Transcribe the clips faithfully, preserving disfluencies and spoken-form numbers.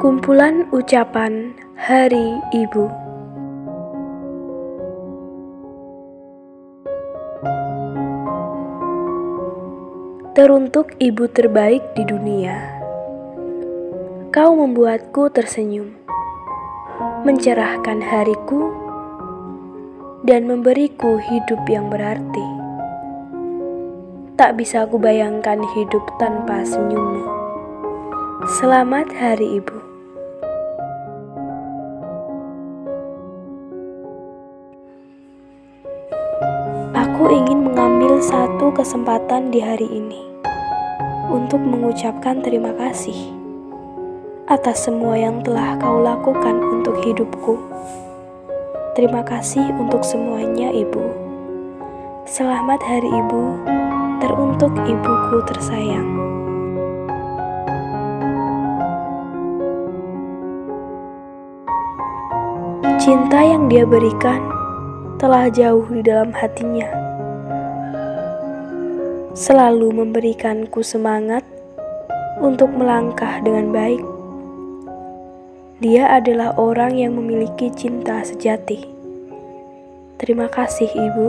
Kumpulan ucapan Hari Ibu. Teruntuk ibu terbaik di dunia, kau membuatku tersenyum, mencerahkan hariku, dan memberiku hidup yang berarti. Tak bisa ku bayangkan hidup tanpa senyummu. Selamat Hari Ibu. Aku ingin mengambil satu kesempatan di hari ini untuk mengucapkan terima kasih atas semua yang telah kau lakukan untuk hidupku. Terima kasih untuk semuanya, Ibu. Selamat Hari Ibu, teruntuk ibuku tersayang. Cinta yang dia berikan telah jauh di dalam hatinya, selalu memberikanku semangat untuk melangkah dengan baik. Dia adalah orang yang memiliki cinta sejati. Terima kasih, Ibu.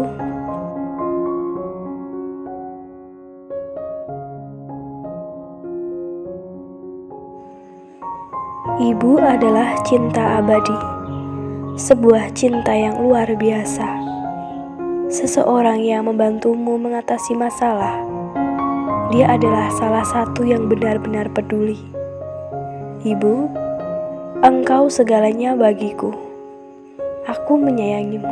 Ibu adalah cinta abadi, sebuah cinta yang luar biasa. Seseorang yang membantumu mengatasi masalah. Dia adalah salah satu yang benar-benar peduli. Ibu, engkau segalanya bagiku. Aku menyayangimu.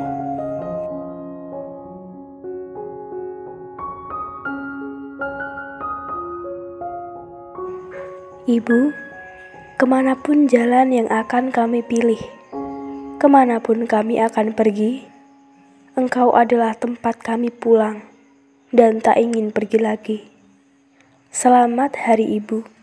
Ibu, kemanapun jalan yang akan kami pilih, kemanapun kami akan pergi, engkau adalah tempat kami pulang dan tak ingin pergi lagi. Selamat Hari Ibu.